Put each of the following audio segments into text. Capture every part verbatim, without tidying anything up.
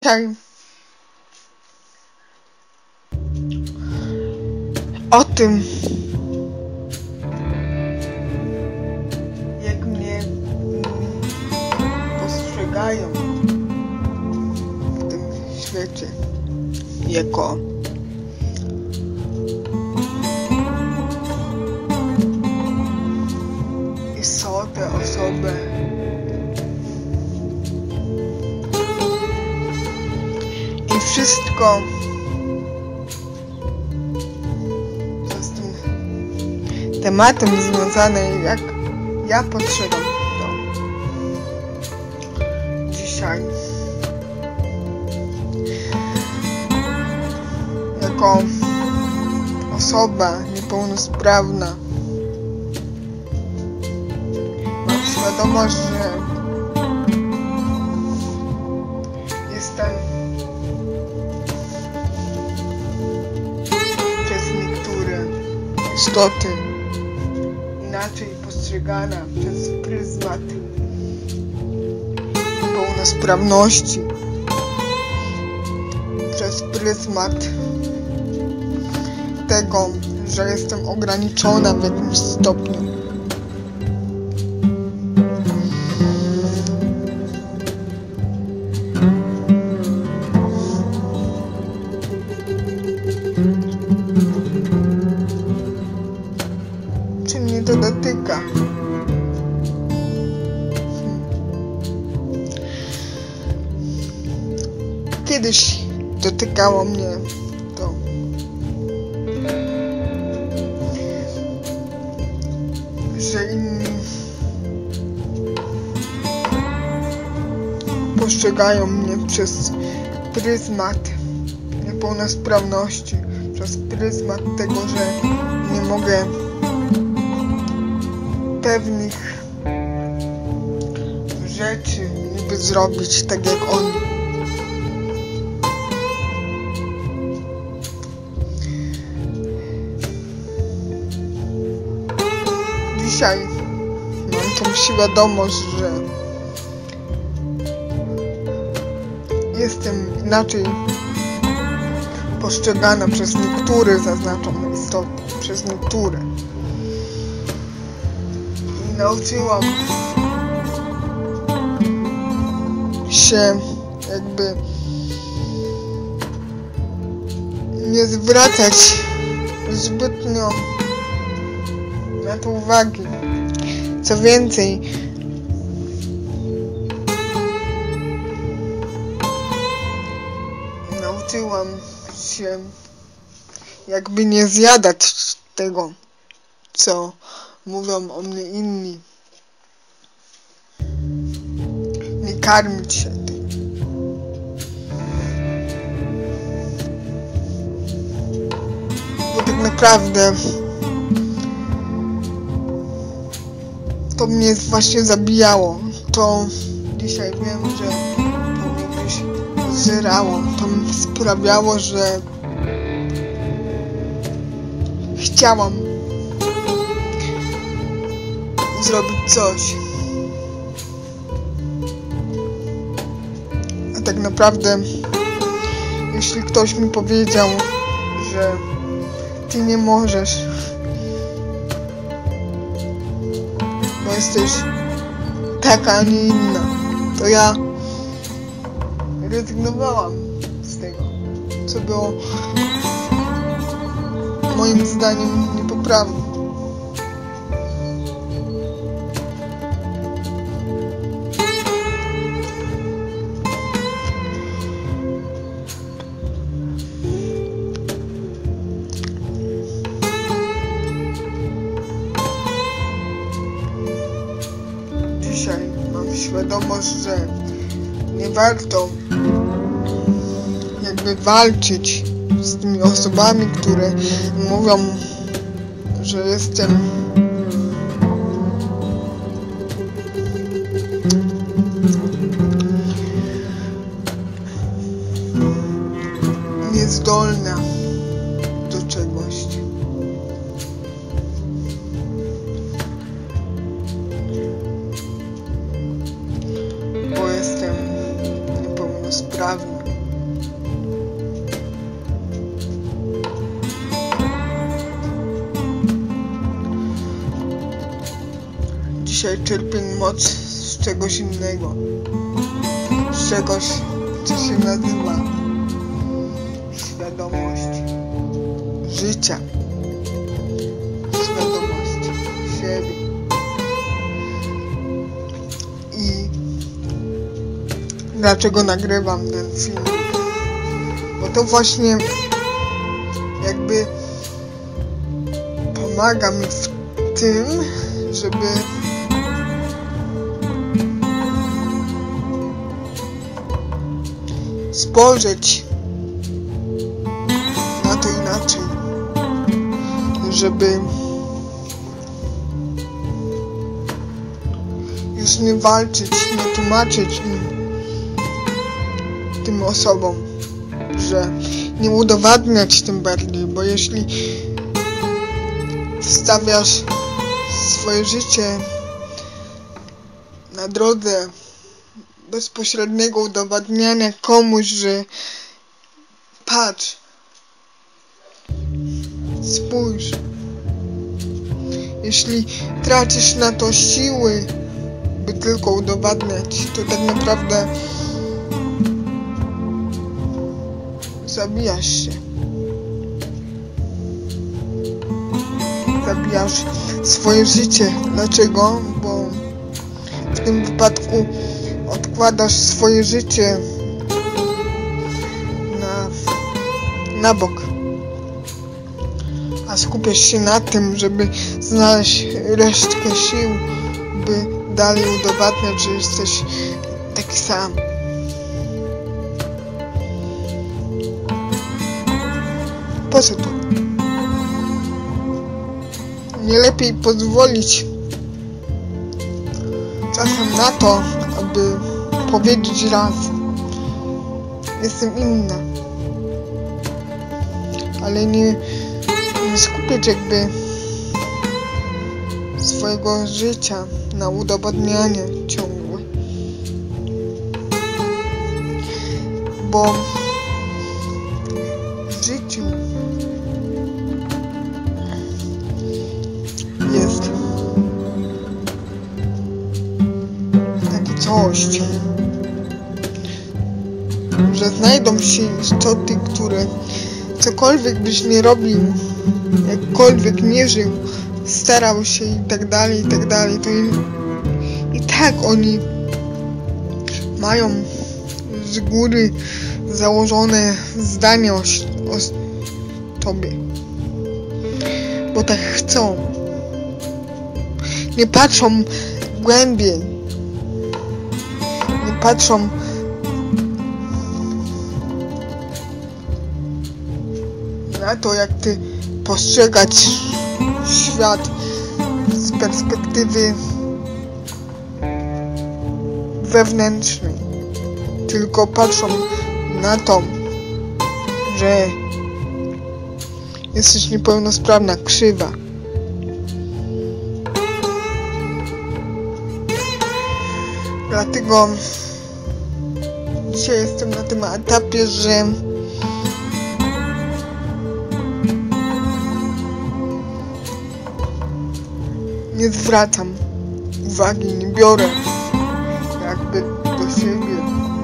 Dzisiaj o tym, jak mnie postrzegają w tym świecie jako istotę, osobę i wszystko, co z tym tematem związane, jak ja postrzegam to dzisiaj jako osoba niepełnosprawna. Mam świadomość, że jestem przez niektóre istoty inaczej postrzegana przez pryzmat niepełnosprawności, przez pryzmat tego, że jestem ograniczona w jakimś stopniu. Czy mnie to dotyka? Kiedyś dotykało mnie to. Że inni postrzegają mnie przez pryzmat niepełnosprawności, przez pryzmat tego, że nie mogę pewnych rzeczy niby zrobić tak jak oni. Dzisiaj mam tą świadomość, że jestem inaczej postrzegana przez niektóre, zaznaczam istoty, przez niektóre. I nauczyłam się jakby nie zwracać zbytnio na to uwagi. Co więcej, nauczyłam się jakby nie zjadać tego, co mówią o mnie inni. Nie karmić się tym. Bo tak naprawdę to mnie właśnie zabijało. To dzisiaj wiem, że to mnie gdzieś zżerało. To mi sprawiało, że chciałam zrobić coś. A tak naprawdę, jeśli ktoś mi powiedział, że ty nie możesz, bo jesteś taka, a nie inna, to ja rezygnowałam z tego, co było moim zdaniem niepoprawne. Dzisiaj mam świadomość, że nie warto jakby walczyć z tymi osobami, które mówią, że jestem niezdolna do czegoś. Bo jestem niepełnosprawny. dzisiaj czerpię moc z czegoś innego. Z czegoś, co się nazywa świadomość życia. Świadomość siebie. I dlaczego nagrywam ten film? Bo to właśnie jakby pomaga mi w tym, żeby spojrzeć na to inaczej, żeby już nie walczyć, nie tłumaczyć im, tym osobom, że nie udowadniać tym bardziej, bo jeśli wstawiasz swoje życie na drodze bezpośredniego udowadniania komuś, że patrz, spójrz, jeśli tracisz na to siły, by tylko udowadniać, to tak naprawdę zabijasz się. Zabijasz swoje życie. Dlaczego? Bo w tym wypadku odkładasz swoje życie na, na bok. A skupiasz się na tym, żeby znaleźć resztkę sił, by dalej udowadniać, że jesteś taki sam. Po co to? Nie lepiej pozwolić czasem na to, aby powiedzieć raz: jestem inna, ale nie, nie skupiać jakby swojego życia na udowadnianie ciągłe, bo w życiu jest takie coś, że znajdą się istoty, które cokolwiek byś nie robił, jakkolwiek nie żył, starał się i tak dalej, i tak dalej, to i, i tak oni mają z góry założone zdanie o, o tobie, bo tak chcą. Nie patrzą głębiej, nie patrzą na to, jak ty postrzegać świat z perspektywy wewnętrznej, tylko patrzą na to, że jesteś niepełnosprawna, krzywa. Dlatego dzisiaj jestem na tym etapie, że nie zwracam uwagi, nie biorę jakby do siebie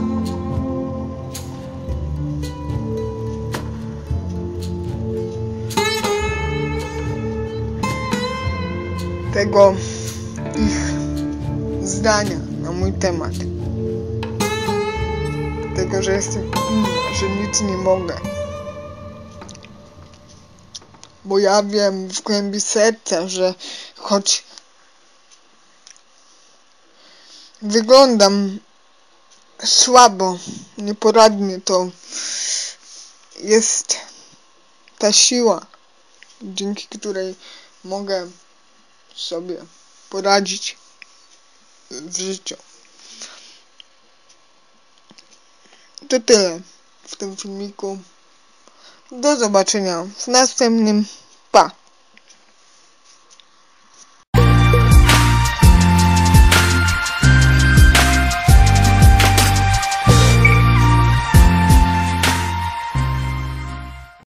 tego ich zdania na mój temat, tego, że jestem inna, że nic nie mogę, bo ja wiem w głębi serca, że choć wyglądam słabo, nieporadnie, to jest ta siła, dzięki której mogę sobie poradzić w życiu. To tyle w tym filmiku. Do zobaczenia w następnym.